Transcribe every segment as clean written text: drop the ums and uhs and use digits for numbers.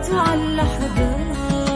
بعدته عالأحباب.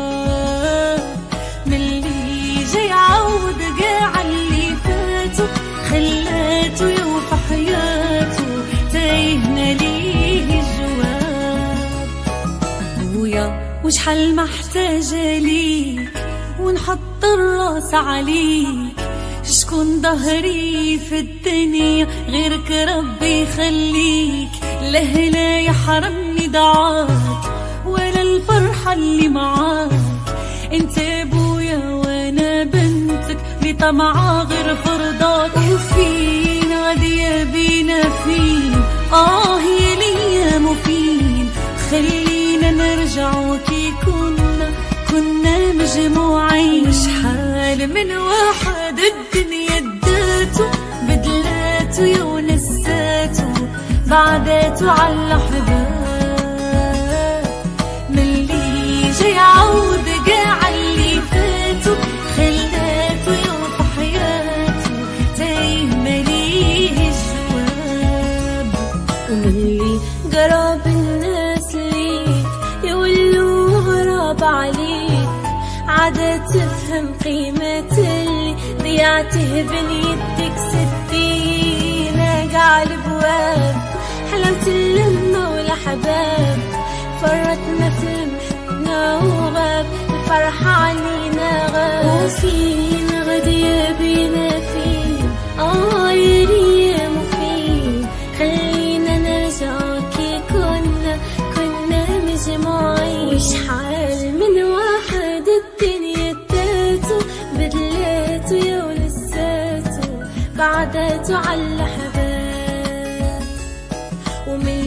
ملي جاي يعوض قاع اللي فاتوا، خلاته يوفى حياته تايهنا ليه الجواب. ويا وشحال محتاجة ليك ونحط الراس عليك، شكون ظهري في الدنيا غيرك ربي يخليك. لا يحرمني دعاك ولا الفرحة اللي معاك، انت ابويا وانا بنتك اللي طمعة غير فرضاك. وفين غادية بينا فين يا الايام وفين، خلينا نرجع وكي كنا مجموعين. شحال من واحد الدنيا اداته بدلاته يا ونساته، بعدته عالأحباب. ملي جاي يعوض قاع اللي فاتوا، خلاته يوفى حياته تايه مليه الجواب. وملي قرب الناس ليك يولوا غراب عليك، عادة تفهم قيمة اللي ضيعته بنيتك. ستينا قاع الابواب، حلاوة اللمة والأحباب، فرطنا في لمحتنا وغاب الفرحة علينا غاب. وفين غادية بينا فين يا الايام وفين، خلينا نرجع كي كنا مجموعين. وشحال من واحد الدنيا اداته بدلاته يا ولساته، بعدته عالأحباب. ومن